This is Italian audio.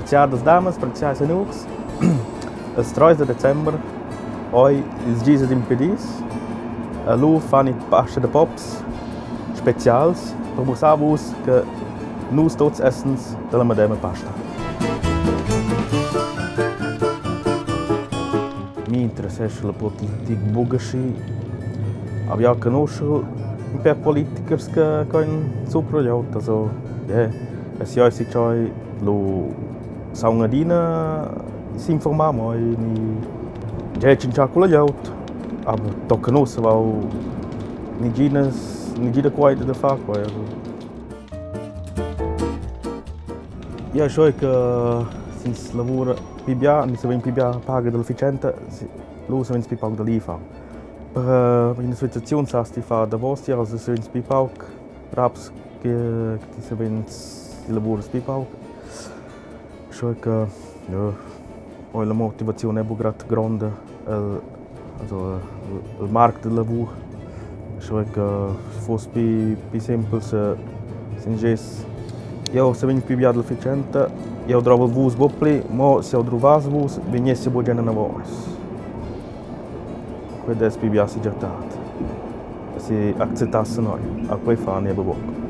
Apreciadas damas, apreciados amigos, el 3 de dezember, hoy il Gisa d'Impedis, a lu fanno pasta de pops specials per mostrarvos che nus tots essens della medema pasta. Mi interessa la politica bugasci, abbiamo conosciuto un po' politici che hanno sopravvivuto, also, es ja si choi lo saungadina si informamo ni jechin chakula jaut, aber tocca nos va ni gina quite da fa qua. Ja, so che since lavora pibia, ni se ven pibia paga dell'efficiente, lo se ven pipau dell'IFA. Per in situazione sa sti fa da vostra, also se ven pipau raps che se ven il lavoro pipau. So che ja, poi la motivazione è molto grande, also il markt del lavoro. So che fosse più semplice se io se vengo più via dell'efficiente, io trovo il bus boppli, ma se io trovo il bus, venisse buona una voce. Questo è più via si gettato. Se accettasse noi, a poi fa ne bocca.